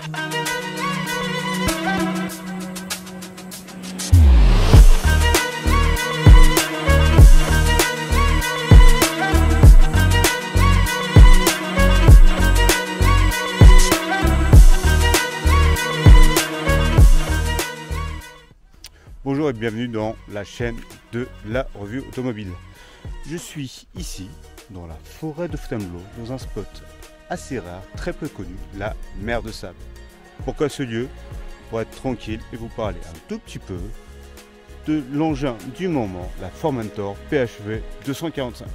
Bonjour et bienvenue dans la chaîne de la revue automobile. Je suis ici dans la forêt de Fontainebleau, dans un spot assez rare, très peu connu, la mer de Sable. Pourquoi ce lieu? Pour être tranquille et vous parler un tout petit peu de l'engin du moment, la Formentor PHEV 245.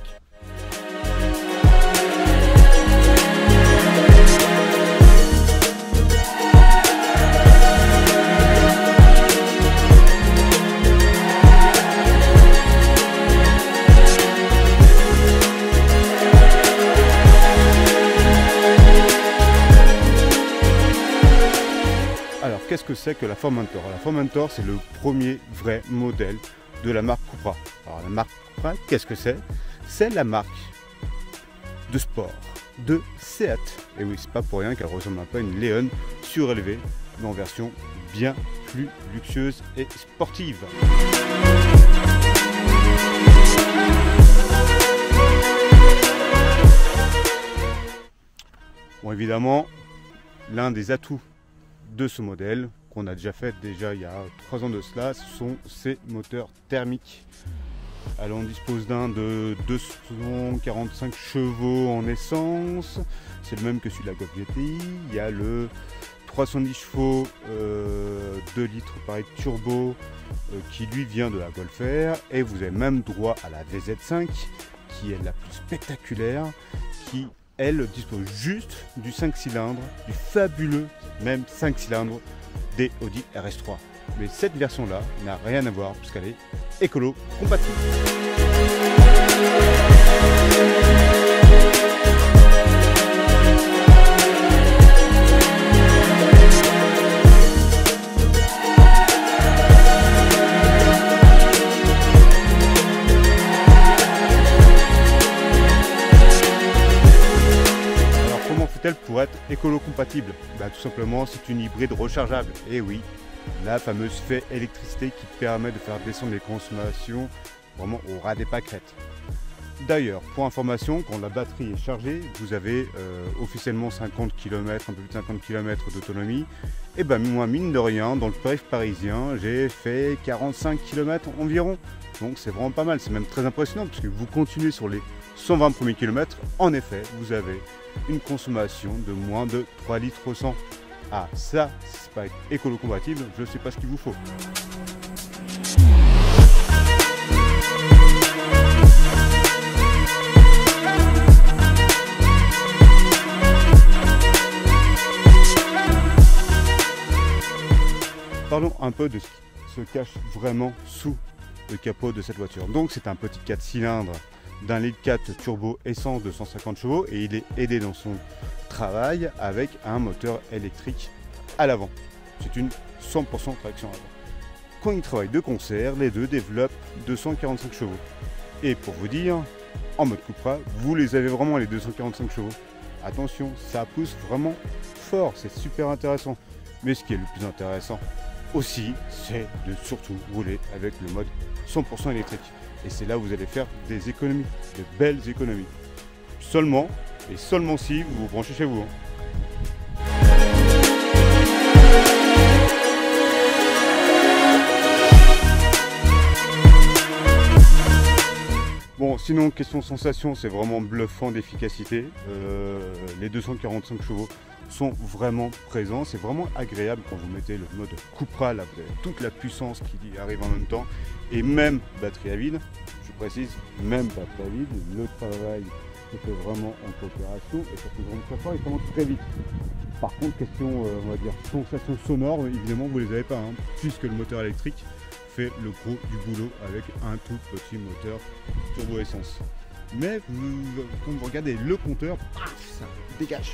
Alors, qu'est-ce que c'est que la Formentor? La Formentor, c'est le premier vrai modèle de la marque Cupra. Alors, la marque Cupra, qu'est-ce que c'est? C'est la marque de sport de Seat. Et oui, c'est pas pour rien qu'elle ressemble un peu à une Leon surélevée, mais en version bien plus luxueuse et sportive. Bon, évidemment, l'un des atouts de ce modèle qu'on a déjà fait il y a 3 ans de cela, ce sont ces moteurs thermiques. Alors on dispose d'un de 245 chevaux en essence, c'est le même que celui de la Golf GTI. Il y a le 310 chevaux 2 litres pareil turbo qui lui vient de la Golf R, et vous avez même droit à la VZ5 qui est la plus spectaculaire, qui elle dispose juste du 5 cylindres, du fabuleux même 5 cylindres des Audi RS3. Mais cette version-là n'a rien à voir puisqu'elle est écolo compatible. Pour être écolo-compatible, tout simplement c'est une hybride rechargeable. Et oui, la fameuse fée électricité qui permet de faire descendre les consommations vraiment au ras des pâquerettes. D'ailleurs, pour information, quand la batterie est chargée, vous avez officiellement 50 km, un peu plus de 50 km d'autonomie. Et moi, mine de rien, dans le périph' parisien, j'ai fait 45 km environ. Donc c'est vraiment pas mal, c'est même très impressionnant puisque vous continuez sur les 120 premiers kilomètres, en effet, vous avez une consommation de moins de 3 litres au 100. Ah, ça, c'est pas écolo-compatible, je ne sais pas ce qu'il vous faut. Parlons un peu de ce qui se cache vraiment sous le capot de cette voiture. Donc c'est un petit 4 cylindres d'un litre 4 turbo essence de 150 chevaux, et il est aidé dans son travail avec un moteur électrique à l'avant. C'est une 100% traction avant. Quand ils travaillent de concert, les deux développent 245 chevaux. Et pour vous dire, en mode Cupra, vous les avez vraiment les 245 chevaux. Attention, ça pousse vraiment fort, c'est super intéressant. Mais ce qui est le plus intéressant aussi, c'est de surtout rouler avec le mode 100% électrique. Et c'est là où vous allez faire des économies, de belles économies. Seulement, et seulement si vous vous branchez chez vous. Bon, sinon, question sensation, c'est vraiment bluffant d'efficacité. Les 245 chevaux sont vraiment présents. C'est vraiment agréable quand vous mettez le mode Cupra. Là, vous avez toute la puissance qui arrive en même temps. Et même batterie à vide, je précise, même batterie à vide, le travail se fait vraiment en coopération et ça fait vraiment très fort et ça monte très vite. Par contre, question, on va dire, sensation sonore, évidemment, vous les avez pas, hein, puisque le moteur électrique fait le gros du boulot avec un tout petit moteur turbo essence. Mais quand vous regardez le compteur, paf, ça dégage.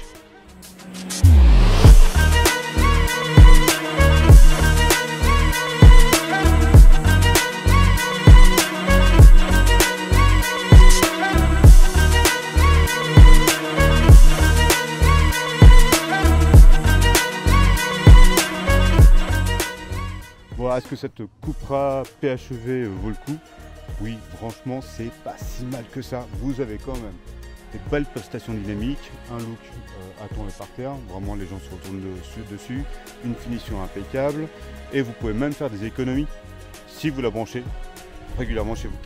Alors est-ce que cette Cupra PHEV vaut le coup? Oui, franchement, c'est pas si mal que ça. Vous avez quand même des belles prestations dynamiques, un look à tourner par terre, vraiment les gens se retournent dessus, une finition impeccable, et vous pouvez même faire des économies si vous la branchez régulièrement chez vous.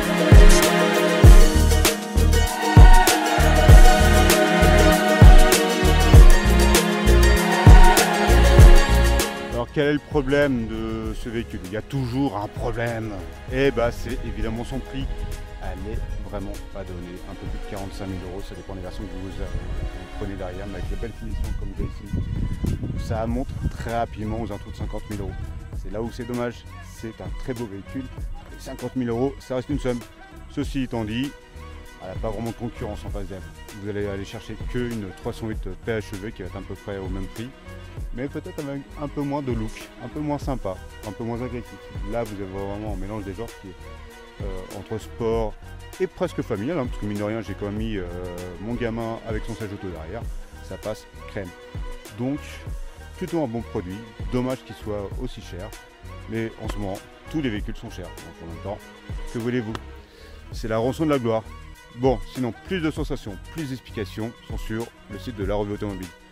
Alors quel est le problème de ce véhicule? Il y a toujours un problème, et bah c'est évidemment son prix. Elle est vraiment pas donnée, un peu plus de 45 000 €, ça dépend des versions que vous prenez derrière, mais avec les belles finitions comme vous avez ici, ça monte très rapidement aux alentours de 50 000 €. C'est là où c'est dommage, c'est un très beau véhicule, et 50 000 €, ça reste une somme. Ceci étant dit, elle n'a pas vraiment de concurrence en face d'elle. Vous allez aller chercher qu'une 308 PHEV qui va être à peu près au même prix, mais peut-être avec un peu moins de look, un peu moins sympa, un peu moins agressif. Là vous avez vraiment un mélange des genres qui est entre sport et presque familial, hein, parce que mine de rien j'ai quand même mis mon gamin avec son siège auto derrière, ça passe crème. Donc plutôt un bon produit, dommage qu'il soit aussi cher, mais en ce moment tous les véhicules sont chers, donc en même temps, que voulez-vous, c'est la rançon de la gloire. Bon, sinon plus de sensations, plus d'explications sont sur le site de La Revue Automobile.